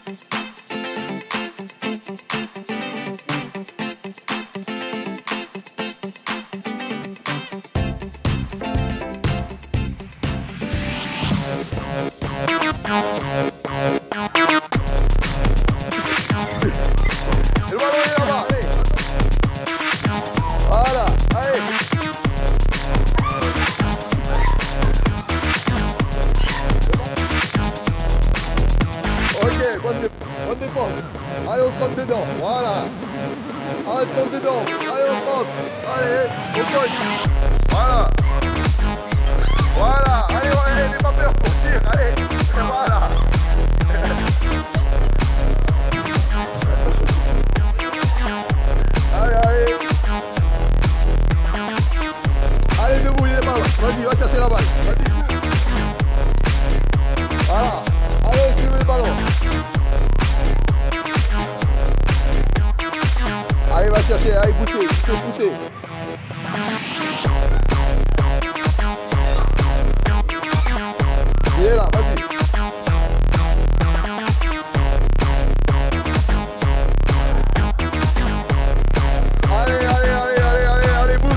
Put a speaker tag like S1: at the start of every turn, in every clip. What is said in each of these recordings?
S1: On dépend. Allez, on se rentre dedans. Voilà. Allez, on se rentre dedans. Allez, on se rentre. Allez, on cogne. Voilà. Voilà. Allez, ouais, n'aie pas peur pour tirer. Allez. Voilà. Allez, allez. Allez, debout, il est pas là. Vas-y, va chercher la balle. Vas-y. Voilà. Allez, suivez le ballon. Allez, va chercher, allez, pousser, pousser. Il est là, vas-y. Allez, allez, allez, allez, allez, allez, boum.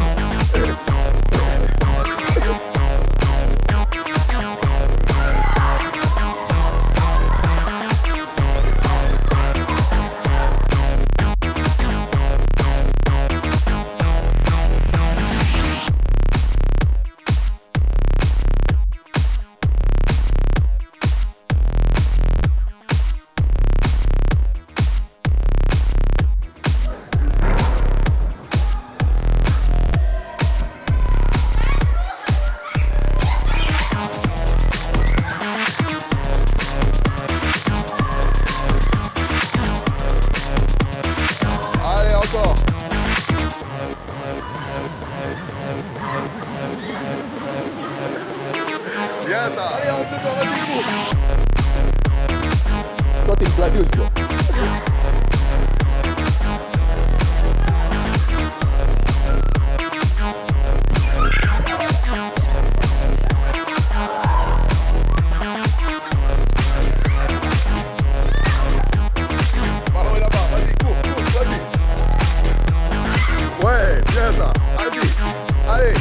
S1: Bien ça. Allez, on se fait, vas-y, debout. Toi, t'es une blagueuse, toi. Ballon est là-bas, vas-y, cours, vas-y. Ouais, bien ça. Allez, allez.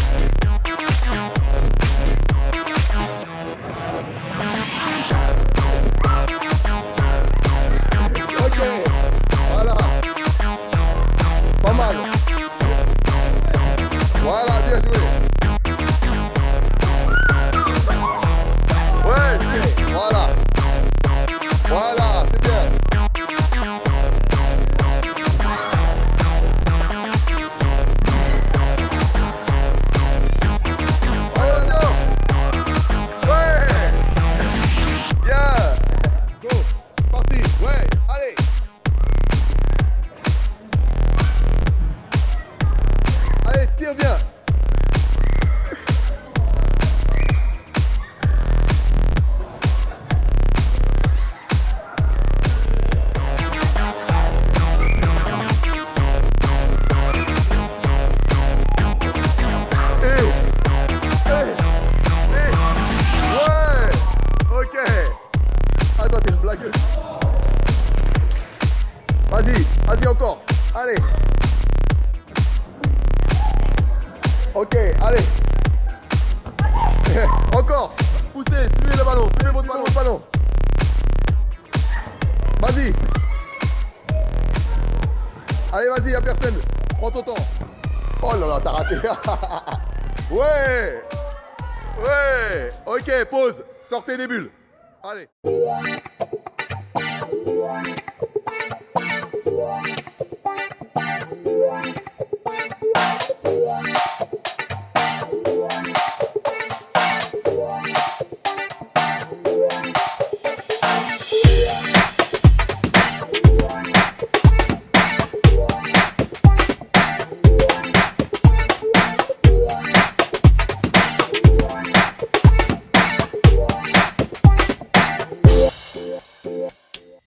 S1: Voilà, bien joué. Ouais, voilà. Voilà, c'est bien. Allez, attention. Ouais. Bien. Go. Parti. Ouais, allez. Allez, tire bien. Ouais. Ok. Ah, toi, t'es une blagueuse. Vas-y, vas-y encore. Allez. Ok, allez. Encore. Poussez, suivez le ballon, suivez votre ballon. Vas-y. Allez, vas-y, y'a personne. Prends ton temps. Oh là là, t'as raté. Ouais. Ouais. Ok, pause. Sortez des bulles. Allez.